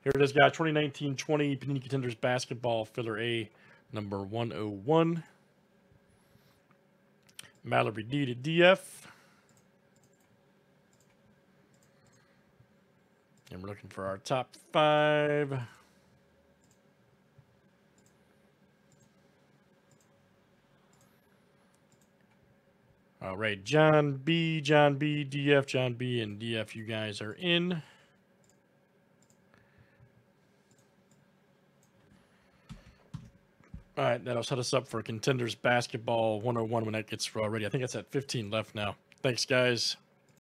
Here it is, guys. 2019-20 Panini Contenders Basketball Filler A, number 101. Mallory D to DF. And we're looking for our top 5. All right, John B, DF, John B, and DF, you guys are in. All right, that'll set us up for Contenders Basketball 101 when that gets ready. I think it's at 15 left now. Thanks, guys.